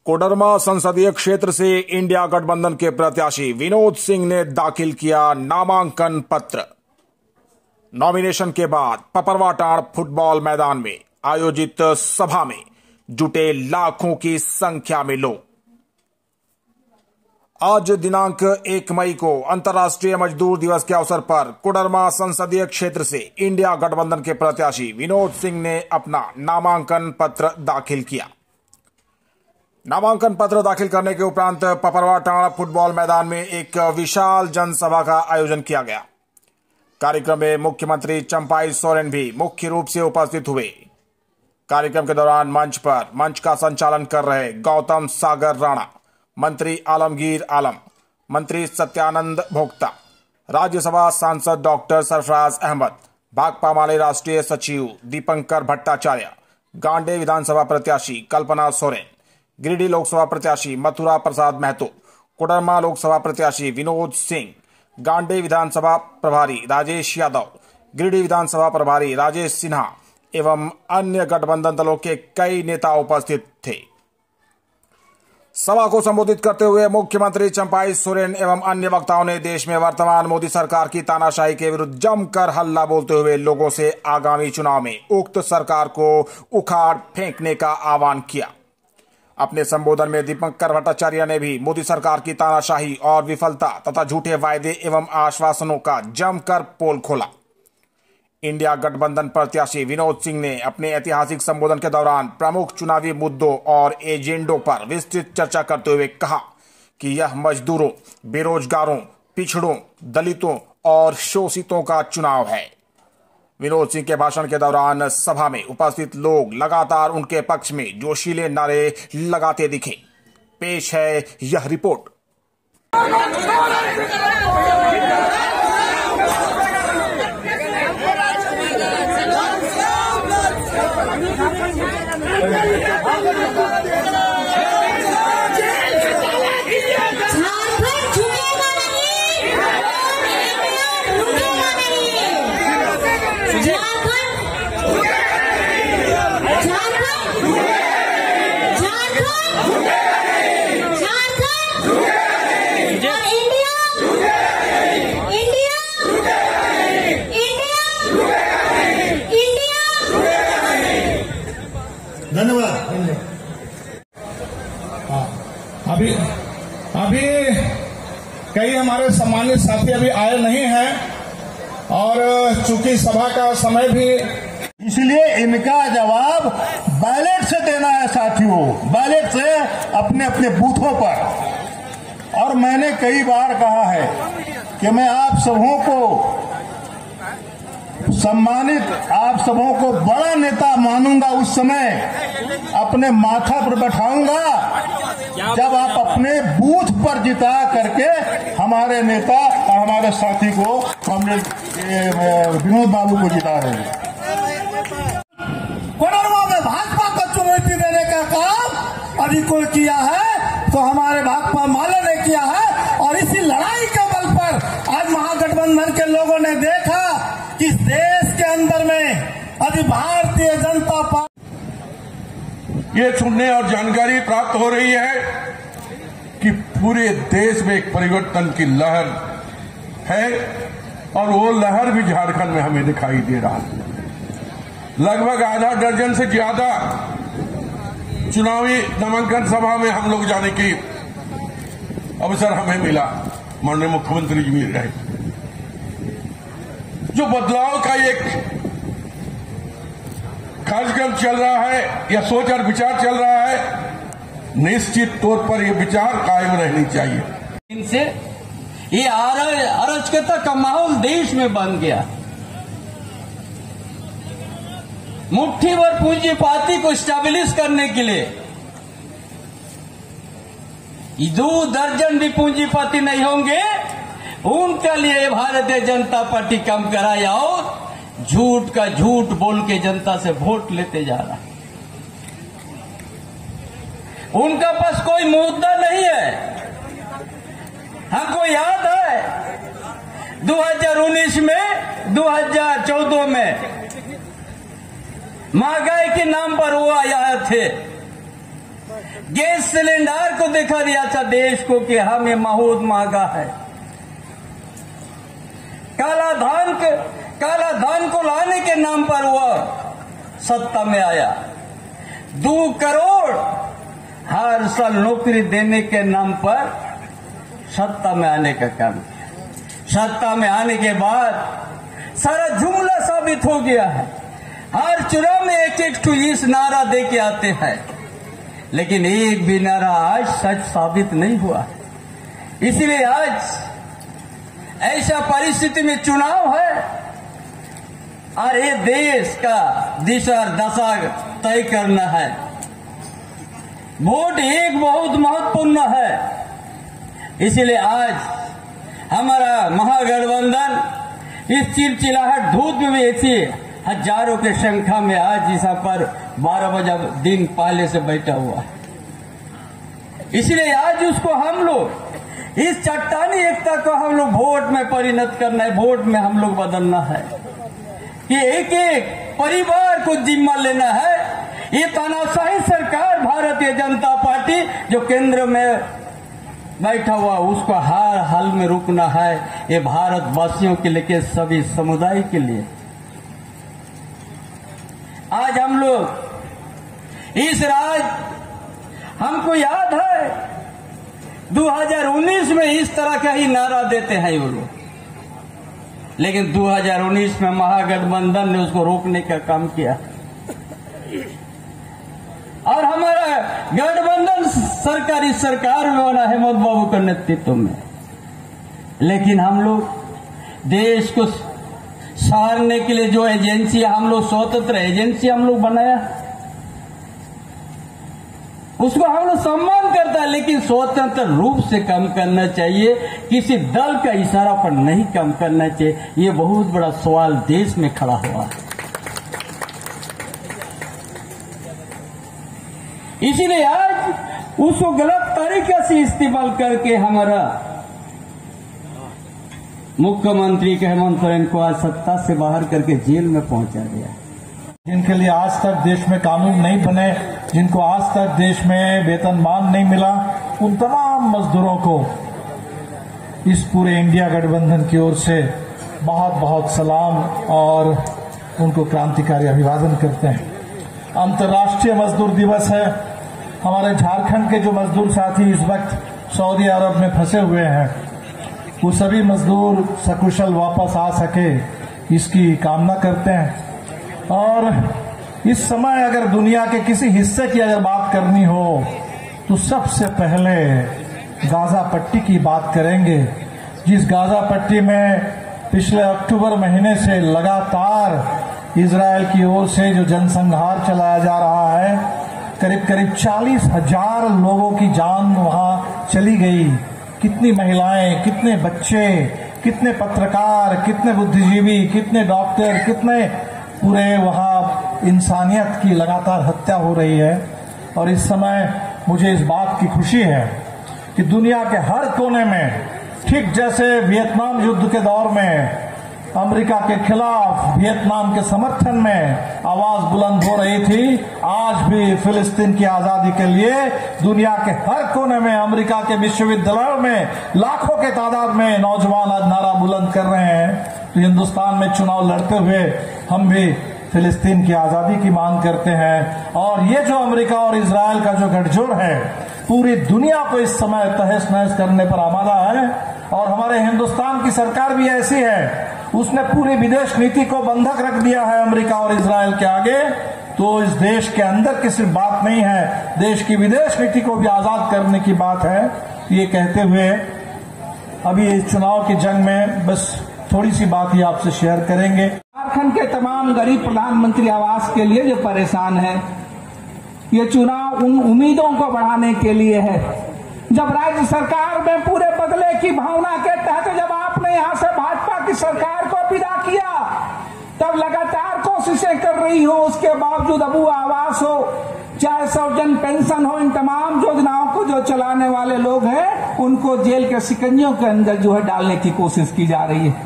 कोडरमा संसदीय क्षेत्र से इंडिया गठबंधन के प्रत्याशी विनोद सिंह ने दाखिल किया नामांकन पत्र। नॉमिनेशन के बाद पपरवाटाड़ फुटबॉल मैदान में आयोजित सभा में जुटे लाखों की संख्या में लोग। आज दिनांक 1 मई को अंतर्राष्ट्रीय मजदूर दिवस के अवसर पर कोडरमा संसदीय क्षेत्र से इंडिया गठबंधन के प्रत्याशी विनोद सिंह ने अपना नामांकन पत्र दाखिल किया। नामांकन पत्र दाखिल करने के उपरांत पपरवाटाड़ फुटबॉल मैदान में एक विशाल जनसभा का आयोजन किया गया। कार्यक्रम में मुख्यमंत्री चंपाई सोरेन भी मुख्य रूप से उपस्थित हुए। कार्यक्रम के दौरान मंच का संचालन कर रहे गौतम सागर राणा, मंत्री आलमगीर आलम, मंत्री सत्यानंद भोक्ता, राज्यसभा सांसद डॉक्टर सरफराज अहमद, भाकपा माले राष्ट्रीय सचिव दीपंकर भट्टाचार्य, गांडे विधानसभा प्रत्याशी कल्पना सोरेन, गिरिडीह लोकसभा प्रत्याशी मथुरा प्रसाद महतो, कोडरमा लोकसभा प्रत्याशी विनोद सिंह, गांडे विधानसभा प्रभारी राजेश यादव, गिरिडीह विधानसभा प्रभारी राजेश सिन्हा एवं अन्य गठबंधन दलों के कई नेता उपस्थित थे। सभा को संबोधित करते हुए मुख्यमंत्री चंपाई सोरेन एवं अन्य वक्ताओं ने देश में वर्तमान मोदी सरकार की तानाशाही के विरुद्ध जमकर हल्ला बोलते हुए लोगों से आगामी चुनाव में उक्त सरकार को उखाड़ फेंकने का आह्वान किया। अपने संबोधन में दीपंकर भट्टाचार्य ने भी मोदी सरकार की तानाशाही और विफलता तथा झूठे वायदे एवं आश्वासनों का जमकर पोल खोला। इंडिया गठबंधन प्रत्याशी विनोद सिंह ने अपने ऐतिहासिक संबोधन के दौरान प्रमुख चुनावी मुद्दों और एजेंडों पर विस्तृत चर्चा करते हुए कहा कि यह मजदूरों, बेरोजगारों, पिछड़ों, दलितों और शोषितों का चुनाव है। विनोद सिंह के भाषण के दौरान सभा में उपस्थित लोग लगातार उनके पक्ष में जोशीले नारे लगाते दिखे। पेश है यह रिपोर्ट। धन्यवाद। अभी कई हमारे सम्मानित साथी अभी आए नहीं हैं और चूंकि सभा का समय भी, इसलिए इनका जवाब बैलेट से देना है साथियों, बैलेट से अपने अपने बूथों पर। और मैंने कई बार कहा है कि मैं आप सबों को सम्मानित, आप सबों को बड़ा नेता मानूंगा उस समय, अपने माथा पर बैठाऊंगा जब आप अपने बूथ पर जिता करके हमारे नेता और हमारे साथी को, हमने विनोद बाबू को जिता रहे हैं। कोडरमा में भाजपा को चुनौती देने का काम अभी कोई किया है तो हमारे भाकपा माले ने किया है। और इसी लड़ाई के बल पर आज महागठबंधन के लोगों ने देखा कि देश के अंदर में अभी भारतीय जनता पार्टी, ये सुनने और जानकारी प्राप्त हो रही है कि पूरे देश में एक परिवर्तन की लहर है और वो लहर भी झारखंड में हमें दिखाई दे रहा है। लगभग आधा दर्जन से ज्यादा चुनावी नामांकन सभा में हम लोग जाने की अवसर हमें मिला। माननीय मुख्यमंत्री जी भी रहे। जो बदलाव का एक कार्यक्रम चल रहा है या सोच और विचार चल रहा है, निश्चित तौर पर यह विचार कायम रहनी चाहिए। इनसे ये अराजकता का माहौल देश में बन गया। मुट्ठी भर पूंजीपाती को स्टैब्लिश करने के लिए 2 दर्जन भी पूंजीपति नहीं होंगे, उनके लिए भारतीय जनता पार्टी काम कराया और झूठ का झूठ बोल के जनता से वोट लेते जा रहा है। उनका पास कोई मुद्दा नहीं है। हमको याद है 2019 में, 2014 में महंगाई के नाम पर वो आए थे। गैस सिलेंडर को दिखा दिया था देश को कि हमें बहुत महंगा है। काला धन को लाने के नाम पर वह सत्ता में आया। 2 करोड़ हर साल नौकरी देने के नाम पर सत्ता में आने का काम किया। सत्ता में आने के बाद सारा जुमला साबित हो गया है। हर चुनाव में एक ठू इस नारा दे के आते हैं, लेकिन एक भी नारा आज सच साबित नहीं हुआ। इसलिए आज ऐसा परिस्थिति में चुनाव है और ये देश का दिशा दशा तय करना है। वोट एक बहुत महत्वपूर्ण है। इसलिए आज हमारा महागठबंधन इस चिलचिलाहट धूप में ऐसी हजारों के संख्या में आज यहाँ पर 12 बजे दिन पहले से बैठा हुआ है। इसलिए आज उसको हम लोग इस चट्टानी एकता को हम लोग वोट में परिणत करना है, वोट में हम लोग बदलना है कि एक एक परिवार को जिम्मा लेना है। ये तानाशाही सरकार भारतीय जनता पार्टी जो केंद्र में बैठा हुआ उसको हर हाल में रोकना है। ये भारतवासियों के लिए, सभी समुदाय के लिए। आज हम लोग इस हमको याद है 2019 में इस तरह का ही नारा देते हैं वो लोग, लेकिन 2019 में महागठबंधन ने उसको रोकने का काम किया और हमारा गठबंधन सरकारी सरकार में बना हेमंत बाबू के नेतृत्व में। लेकिन हम लोग देश को सहारने के लिए जो एजेंसी हम लोग स्वतंत्र एजेंसी हम लोग बनाया उसको हम लोग सम्मान करता है, लेकिन स्वतंत्र रूप से काम करना चाहिए, किसी दल का इशारा पर नहीं काम करना चाहिए। ये बहुत बड़ा सवाल देश में खड़ा हुआ है। इसीलिए आज उसको गलत तरीके से इस्तेमाल करके हमारा मुख्यमंत्री हेमंत सोरेन को आज सत्ता से बाहर करके जेल में पहुंचा दिया। जिनके लिए आज तक देश में कानून नहीं बने, जिनको आज तक देश में वेतनमान नहीं मिला, उन तमाम मजदूरों को इस पूरे इंडिया गठबंधन की ओर से बहुत बहुत सलाम और उनको क्रांतिकारी अभिवादन करते हैं। अंतर्राष्ट्रीय मजदूर दिवस है। हमारे झारखंड के जो मजदूर साथी इस वक्त सऊदी अरब में फंसे हुए हैं, वो सभी मजदूर सकुशल वापस आ सके इसकी कामना करते हैं। और इस समय अगर दुनिया के किसी हिस्से की अगर बात करनी हो तो सबसे पहले गाजा पट्टी की बात करेंगे, जिस गाजा पट्टी में पिछले अक्टूबर महीने से लगातार इजरायल की ओर से जो जनसंहार चलाया जा रहा है, करीब करीब 40,000 लोगों की जान वहां चली गई। कितनी महिलाएं, कितने बच्चे, कितने पत्रकार, कितने बुद्धिजीवी, कितने डॉक्टर, कितने पूरे वहां इंसानियत की लगातार हत्या हो रही है। और इस समय मुझे इस बात की खुशी है कि दुनिया के हर कोने में, ठीक जैसे वियतनाम युद्ध के दौर में अमेरिका के खिलाफ वियतनाम के समर्थन में आवाज बुलंद हो रही थी, आज भी फिलिस्तीन की आजादी के लिए दुनिया के हर कोने में, अमेरिका के विश्वविद्यालयों में लाखों के तादाद में नौजवान आज नारा बुलंद कर रहे हैं। तो हिंदुस्तान में चुनाव लड़ते हुए हम भी फिलिस्तीन की आजादी की मांग करते हैं। और ये जो अमेरिका और इजरायल का जो गठजोड़ है, पूरी दुनिया को इस समय तहस नहस करने पर आमादा है। और हमारे हिंदुस्तान की सरकार भी ऐसी है, उसने पूरी विदेश नीति को बंधक रख दिया है अमेरिका और इजरायल के आगे। तो इस देश के अंदर की सिर्फ बात नहीं है, देश की विदेश नीति को भी आजाद करने की बात है। ये कहते हुए अभी इस चुनाव की जंग में बस थोड़ी सी बात ही आपसे शेयर करेंगे। झारखंड के तमाम गरीब प्रधानमंत्री आवास के लिए जो परेशान है, ये चुनाव उन उम्मीदों को बढ़ाने के लिए है। जब राज्य सरकार में पूरे बदले की भावना के तहत जब आपने यहाँ से भाजपा की सरकार को विदा किया, तब लगातार कोशिशें कर रही हो, उसके बावजूद अबू आवास हो, चाहे सौजन पेंशन हो, इन तमाम योजनाओं को जो चलाने वाले लोग हैं उनको जेल के सिकंजों के अंदर जो है डालने की कोशिश की जा रही है।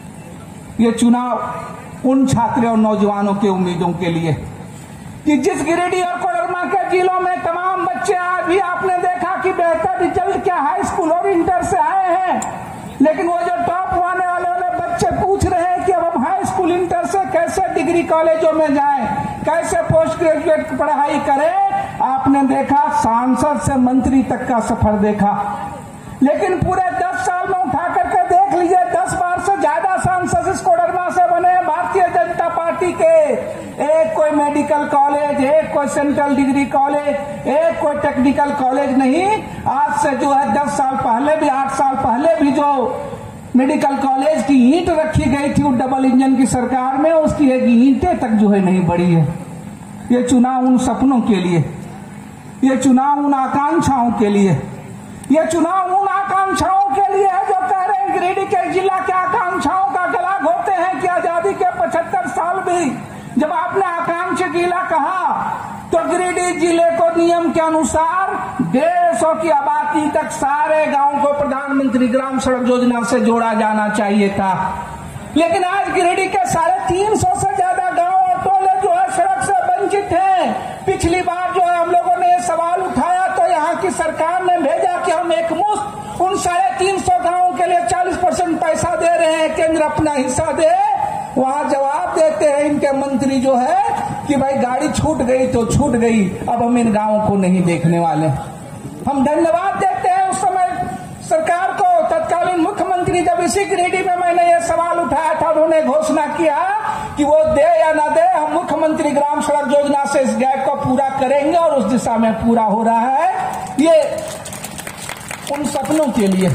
ये चुनाव उन छात्रों और नौजवानों के उम्मीदों के लिए कि जिस गिरिडीह और कोडरमा के जिलों में तमाम बच्चे बच्चे आज भी आपने देखा कि बेहतर रिजल्ट क्या हाई स्कूल और इंटर से आए हैं, लेकिन वो जो टॉप आने वाले बच्चे पूछ रहे हैं कि अब हम हाई स्कूल इंटर से कैसे डिग्री कॉलेजों में जाएं, कैसे पोस्ट ग्रेजुएट पढ़ाई करें। आपने देखा सांसद से मंत्री तक का सफर देखा, लेकिन पूरे 10 साल में उठा करके देख लीजिए 10 बार से ज्यादा सांसद इस कोडरमा से बने हैं भारतीय जनता पार्टी के। एक कोई मेडिकल कॉलेज, एक कोई सेंट्रल डिग्री कॉलेज, एक कोई टेक्निकल कॉलेज नहीं। आज से जो है 10 साल पहले भी, 8 साल पहले भी जो मेडिकल कॉलेज की ईंट रखी गई थी वो डबल इंजन की सरकार में, उसकी एक ईंटें तक जो है नहीं बढ़ी है। ये चुनाव उन सपनों के लिए, ये चुनाव उन आकांक्षाओं के लिए, ये चुनाव उन आकांक्षाओं के लिए है जो कह रहे हैं गिरिडीह के जिला के आकांक्षाओं का गला घोंटते हैं कि आजादी के 75 साल भी जब आपने आकांक्षी जिला कहा तो गिरिडीह जिले को नियम के अनुसार 150 की आबादी तक सारे गांव को प्रधानमंत्री ग्राम सड़क योजना से जोड़ा जाना चाहिए था। लेकिन आज गिरिडीह के 350 से ज्यादा गांव और टोले जो है सड़क से वंचित हैं। पिछली बार जो है हम लोगों ने ये सवाल उठाया तो यहाँ की सरकार ने भेजा कि हम एक मुश्त उन 350 गांवों के लिए 40% पैसा दे रहे हैं, केंद्र अपना हिस्सा दे। वहां जवाब देते हैं इनके मंत्री जो है कि भाई गाड़ी छूट गई तो छूट गई, अब हम इन गांवों को नहीं देखने वाले। हम धन्यवाद देते हैं उस समय सरकार को, तत्कालीन मुख्यमंत्री जब इसी गिरिडीह में मैंने ये सवाल उठाया था, उन्होंने घोषणा किया कि वो दे या ना दे, हम मुख्यमंत्री ग्राम सड़क योजना से इस गैप को पूरा करेंगे और उस दिशा में पूरा हो रहा है। ये उन सपनों के लिए,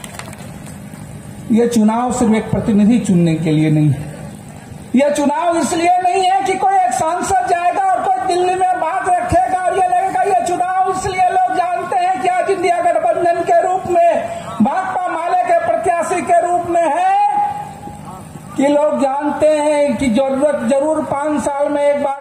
ये चुनाव सिर्फ एक प्रतिनिधि चुनने के लिए नहीं है। यह चुनाव इसलिए नहीं है कि कोई एक सांसद जाएगा और कोई दिल्ली में बात रखेगा और ये लगेगा। यह चुनाव इसलिए लोग जानते हैं कि आज इंडिया गठबंधन के रूप में, भाकपा माले के प्रत्याशी के रूप में है कि लोग जानते हैं कि जरूरत जरूर 5 साल में एक बार